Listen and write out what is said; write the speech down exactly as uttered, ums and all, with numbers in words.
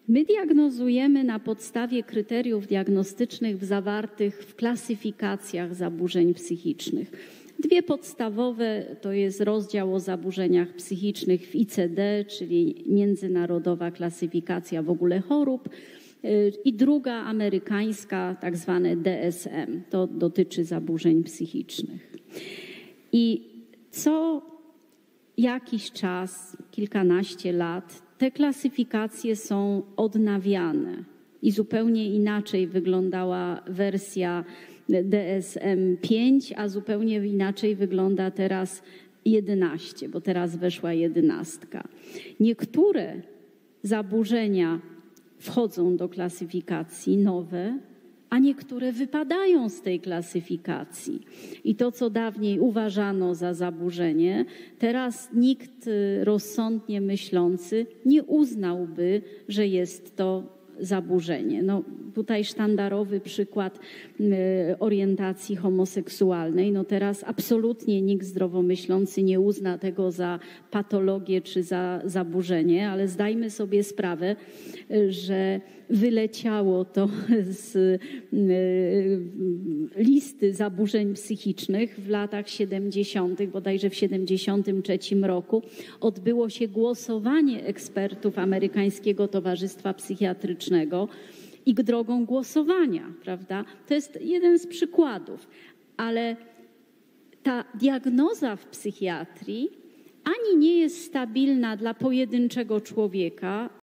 My diagnozujemy na podstawie kryteriów diagnostycznych zawartych w klasyfikacjach zaburzeń psychicznych. Dwie podstawowe to jest rozdział o zaburzeniach psychicznych w I C D, czyli Międzynarodowa Klasyfikacja w ogóle chorób, i druga amerykańska, tak zwane D S M. To dotyczy zaburzeń psychicznych. I co jakiś czas, kilkanaście lat, te klasyfikacje są odnawiane i zupełnie inaczej wyglądała wersja D S M pięć, a zupełnie inaczej wygląda teraz jedenaście, bo teraz weszła jedenastka. Niektóre zaburzenia wchodzą do klasyfikacji nowe, a niektóre wypadają z tej klasyfikacji. I to, co dawniej uważano za zaburzenie, teraz nikt rozsądnie myślący nie uznałby, że jest to zaburzenie. No, tutaj sztandarowy przykład orientacji homoseksualnej. No teraz absolutnie nikt zdrowomyślący nie uzna tego za patologię czy za zaburzenie, ale zdajmy sobie sprawę, że wyleciało to z listy zaburzeń psychicznych w latach siedemdziesiątych, bodajże w siedemdziesiątym trzecim roku odbyło się głosowanie ekspertów Amerykańskiego Towarzystwa Psychiatrycznego i drogą głosowania, prawda? To jest jeden z przykładów, ale ta diagnoza w psychiatrii ani nie jest stabilna dla pojedynczego człowieka,